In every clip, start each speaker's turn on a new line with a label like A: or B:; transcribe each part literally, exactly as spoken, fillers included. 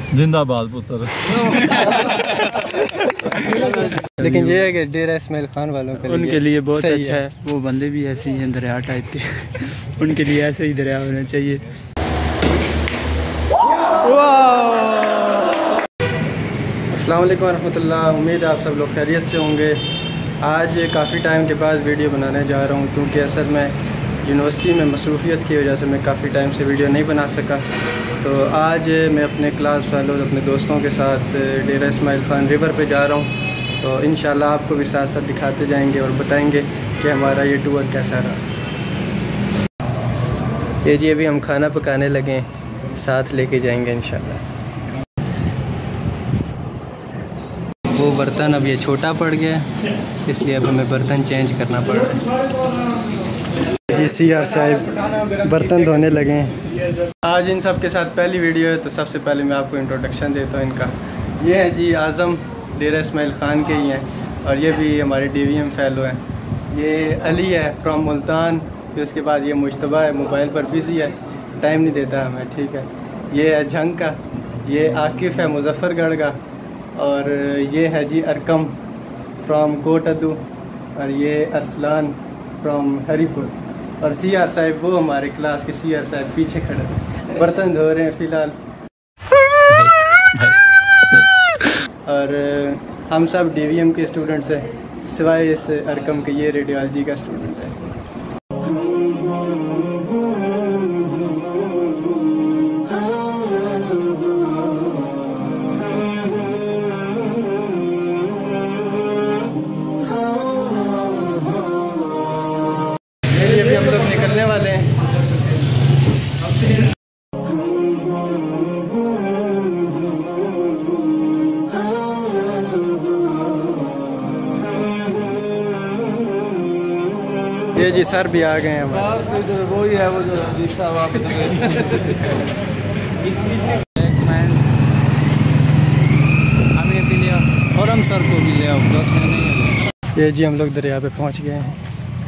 A: जिंदाबाद पुत्र।
B: लेकिन ये है कि डेरा इस्माइल खान वालों के लिए
C: उनके लिए बहुत अच्छा
B: है।
C: है। वो बंदे भी ऐसे ही हैं दरिया टाइप के। उनके लिए ऐसे ही दरिया होना चाहिए।
B: अस्सलाम वालेकुम रहमतुल्लाह। उम्मीद है आप सब लोग खैरियत से होंगे। आज काफ़ी टाइम के बाद वीडियो बनाने जा रहा हूँ क्योंकि असल में यूनिवर्सिटी में मसरूफियत की वजह से मैं काफ़ी टाइम से वीडियो नहीं बना सका। तो आज मैं अपने क्लास फेलोज़ अपने दोस्तों के साथ डेरा इस्माइल खान रिवर पे जा रहा हूँ। तो इंशाल्लाह आपको भी साथ साथ दिखाते जाएंगे और बताएंगे कि हमारा ये टूर कैसा रहा। ये जी अभी हम खाना पकाने लगे, साथ लेके जाएंगे इंशाल्लाह। वो बर्तन अब ये छोटा पड़ गया इसलिए अब हमें बर्तन चेंज करना पड़ रहा है। जी सी आर साहब बर्तन धोने लगे हैं। आज इन सब के साथ पहली वीडियो है तो सबसे पहले मैं आपको इंट्रोडक्शन देता हूँ इनका। ये है जी आज़म, डेरा इस्माइल खान के ही हैं और ये भी हमारे डी वी एम फेलो हैं। ये अली है फ्रॉम मुल्तान। फिर उसके बाद ये मुश्तबा है, मोबाइल पर बिज़ी है, टाइम नहीं देता हमें, ठीक है। ये है झंग का, ये आकिफ़ है मुजफ्फरगढ़ का, और ये है जी अरकम फ्रॉम कोटअदू, और ये अरसलान फ्रॉम हरीपुर, और सी आर साहब वो हमारे क्लास के सी आर साहब पीछे खड़े हैं, बर्तन धो रहे हैं फ़िलहाल। और हम सब डी वी एम के स्टूडेंट्स हैं, सिवाय इस अरकम के ये रेडियोलॉजी का स्टूडेंट है। अभी हम लोग निकलने वाले हैं। ये जी सर भी आ गए हैं हमारे।
C: वो ही है वो जो
A: हमें भी ले आओ और हम सर को भी ले आओ, दस मिनट नहीं है।
B: ये जी हम लोग दरिया पे पहुंच गए हैं।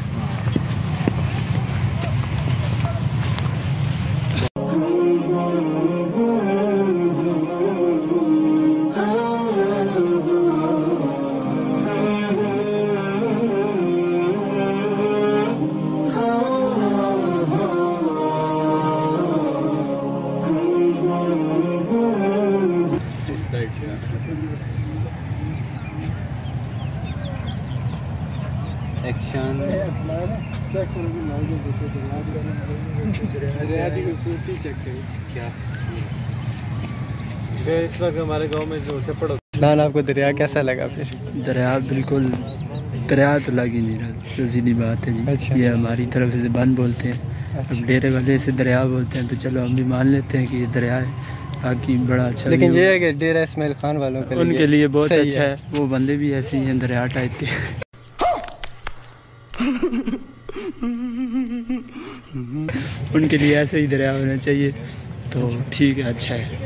A: एक्शन क्या
C: इस वक्त हमारे गांव में जो चप्पड़
B: इस्लान, आपको दरिया कैसा लगा? फिर
C: दरिया बिल्कुल दरिया तो लग ही नहीं रहा, तो सीधी बात है जी।
B: अच्छा,
C: ये
B: अच्छा।
C: हमारी तरफ से बन बोलते हैं।
B: अच्छा।
C: अब डेरे वाले से दरिया बोलते हैं तो चलो हम भी मान लेते हैं कि ये दरिया है। बाकी बड़ा अच्छा,
B: लेकिन ये है कि डेरा इस्माइल खान वालों के लिए
C: उनके लिए बहुत
B: सही
C: अच्छा है। वो बंदे भी ऐसे ही हैं दरिया टाइप के। उनके लिए ऐसे ही दरिया होना चाहिए। तो ठीक है, अच्छा है।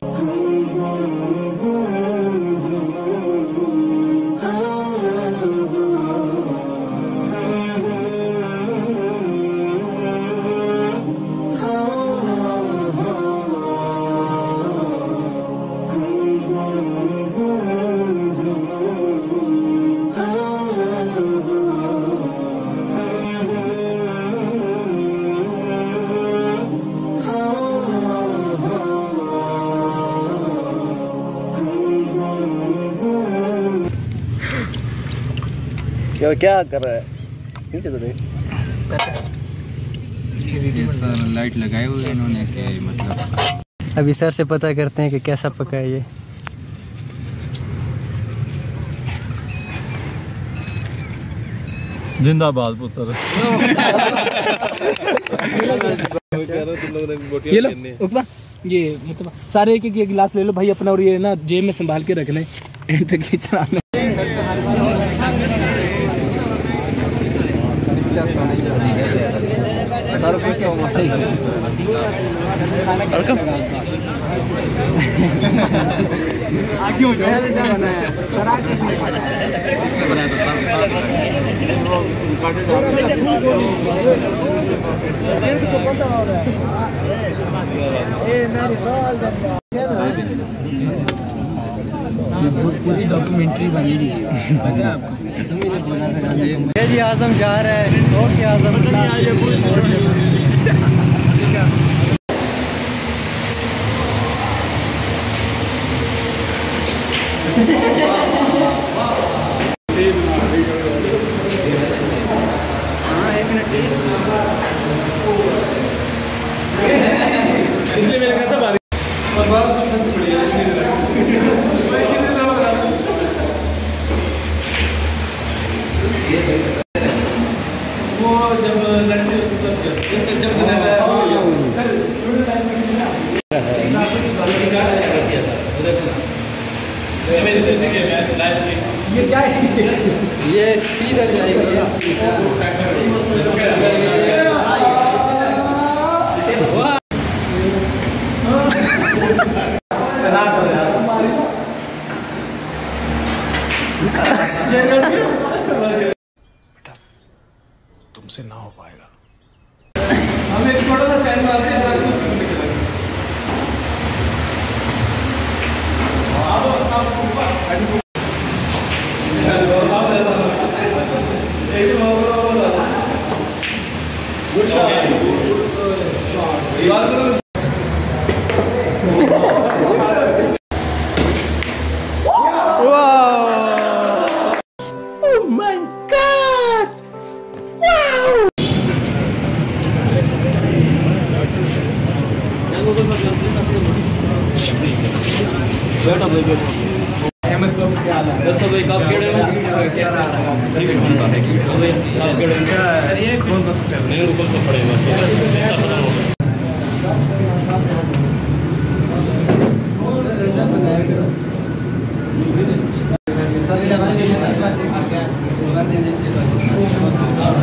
D: क्या क्या कर रहा है? नीचे तो देख।
A: सर लाइट लगाए हुए इन्होंने के मतलब।
B: अभी सर से पता करते हैं कि कैसा पका है ये।
A: जिंदाबाद पुत्र।
E: ये लो उकबा, ये मतलब सारे एक एक गिलास ले लो भाई अपना, और ये ना जेब में संभाल के रखना है, एंड तक ये चलाना। क्यों बनाया पूरी डॉक्यूमेंट्री बनेगी।
B: ये जी आज़म जा रहा है। ओके आज़म।
E: ये क्या है?
B: ये सीधा जाएगी।
F: तुमसे ना हो पाएगा।
E: हम एक छोटा सा स्टैंड मारते हैं।
B: Gracias.